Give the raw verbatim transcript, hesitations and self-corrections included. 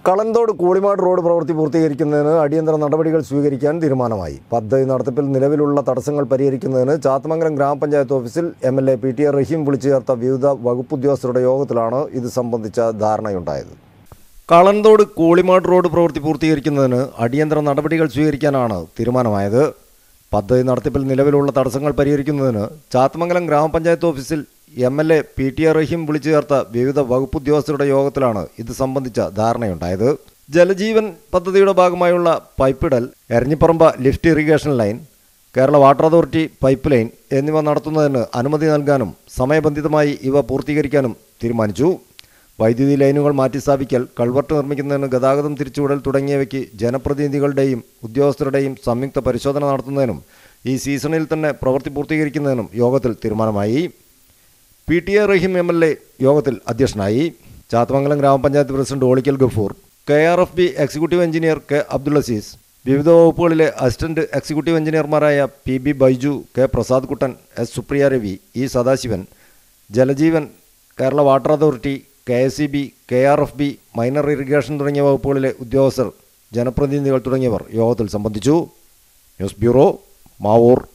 Kalanthode Koolimad road പ്രവൃത്തി പൂർത്തീകരിക്കുന്നതിന് അടിയന്തര നടപടികൾ സ്വീകരിക്കാൻ തീരുമാനമായി. പദ്ധതി നടത്തിപ്പിൽ നിലവിലുള്ള തടസ്സങ്ങൾ പരിഹരിക്കുന്നതിന് ചാത്തമംഗലം ഗ്രാമപഞ്ചായത്ത് ഓഫീസിൽ M L A P T A Rahim വിളിച്ചു ചേർത്ത വിവിധ വകുപ്പ് ഉദ്യോഗസ്ഥരുടെ യോഗത്തിലാണ് ഇത് സംബന്ധിച്ച ധാരണയുണ്ടായത്. കളന്തോട് കൂളിമാട് റോഡ് പ്രവൃത്തി പൂർത്തീകരിക്കുന്നതിന് അടിയന്തര നടപടികൾ സ്വീകരിക്കാനാണ് തീരുമാനമായത്. പദ്ധതി നടത്തിപ്പിൽ നിലവിലുള്ള തടസ്സങ്ങൾ പരിഹരിക്കുന്നതിന് ചാത്തമംഗലം ഗ്രാമപഞ്ചായത്ത് ഓഫീസിൽ M L A P T A Rahim വിളിച്ചു ചേർത്ത വിവിധ വകുപ്പ് ഉദ്യോഗസ്ഥരുടെ യോഗത്തിലാണ് ഇത് സംബന്ധിച്ച ധാരണയുണ്ടായത്. ജലജീവൻ പദ്ധതിയുടെ ഭാഗമായുള്ള പൈപ്പിടൽ, Eranhiparamba lift irrigation line, Kerala water authority pipe line എന്നിവ നടത്തുന്നതിന് അനുമതി നൽകാനും സമയബന്ധിതമായി ഇവ പൂർത്തീകരിക്കാനും തീരുമാനിച്ചു. വൈദ്യുതി ലൈനുകൾ മാറ്റിസ്ഥാപിക്കൽ, കൾവർട്ട് നിർമ്മിക്കുന്നതിന് ഗതാഗതം തിരിച്ചുവിടൽ തുടങ്ങിയവയ്ക്ക് ജനപ്രതിനിധികളുടെയും ഉദ്യോഗസ്ഥരുടെയും സംയുക്ത പരിശോധന നടത്തുന്നതിനും ഈ സീസണിൽ തന്നെ പ്രവൃത്തി പൂർത്തീകരിക്കുന്നതിനും യോഗത്തിൽ തീരുമാനമായി. P T A Rahim M L A യോഗത്തിൽ അധ്യക്ഷനായി. ചാത്തമംഗലം ഗ്രാമപഞ്ചായത്ത് president Olikkal Gafoor, K R F B executive engineer K Abdul Azeez, വിവിധ വകുപ്പുകളിലെ അസിസ്റ്റന്റ് എക്സിക്യൂട്ടീവ് എഞ്ചിനീയർമാരായ P B Baiju, K Prasad Kuttan, S Supriya Ravi, E Sadasivan, Jaljeevan, Kerala water authority, K S E B, K R F B, minor irrigation തുടങ്ങിയ വകുപ്പുകളിലെ ഉദ്യോഗസ്ഥർ, ജനപ്രതിനിധികൾ തുടങ്ങിയവർ യോഗത്തിൽ സംബന്ധിച്ചു. News bureau, Mavoor.